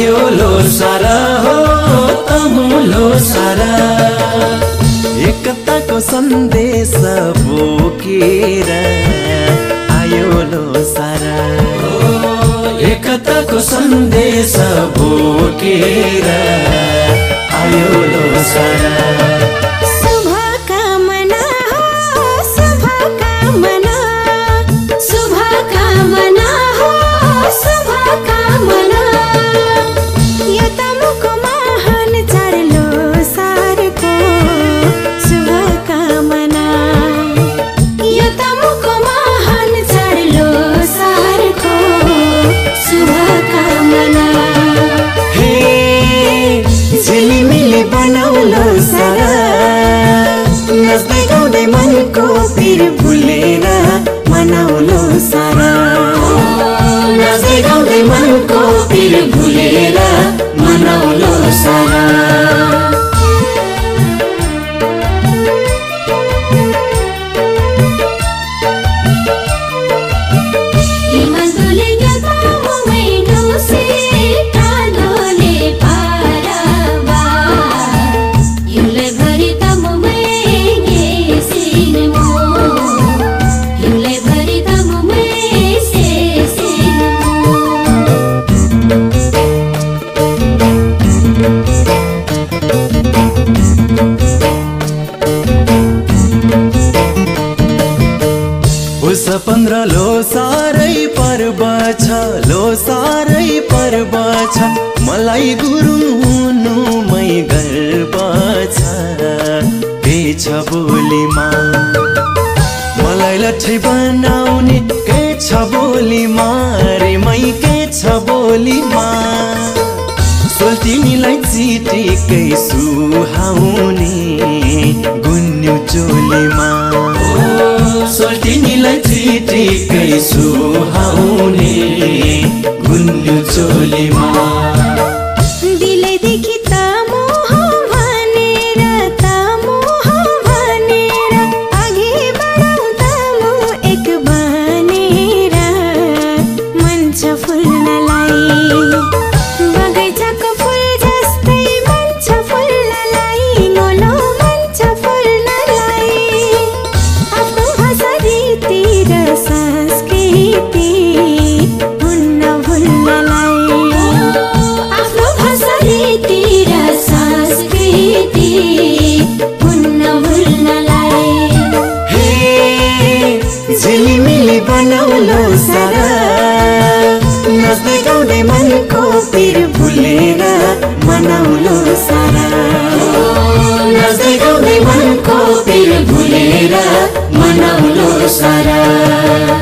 आयो लोसार हो तमुलो सारा एकताको सन्देश बोकेर आयो लोसार एकताको सन्देश बोकेर आयो लोसार शुभकामना हो शुभकामना शुभकामना हो शुभकामना यो तमुको महान चाड लोसारको शुभकामना यो तमुको महान चाड लोसारको शुभकामना हे झिलिमिली बनाऊ लोसार नाच्दै गाउँदै मनको पिर भुलेर मनाऊ लोसार नाच्दै गाउँदै मनको पिर भुलेर मनाऊ लोसार उस 15 लोसारै पर्व छ लोसारै पर्व छ मलाई गुरुङ हुनुमै गर्व छ के छ बोलीमा मलाई लट्ठै बनाउने के छ बोलीमा रे मै के छ बोलीमा सोल्टिनीलाई चिटिकै सुहाउने गुन्यु चोलीमा सोल्टिनीलाई चिटिकै सुहाउने गुन्यु चोलीमा दिलैदेखि त मोह भनेर अघि बढाउँ त म एक बनेर मन छ फुल्नलाई बगैँचाको फुल जस्तै मन छ फुल्नलाई नौलो मन छ फुल्नलाई आफ्नो भाषा रीति र संस्कृति हुन्न भुल्नलाई आफ्नो भाषा रीति र संस्कृति हुन्न भुल्नलाई हे झिलिमिली बनाऊ लोसार नाच्दै गाउँदै मनको पिर भुलेर मनाऊ लोसार नाच्दै गाउँदै मनको पिर भुलेर मनाऊ लोसार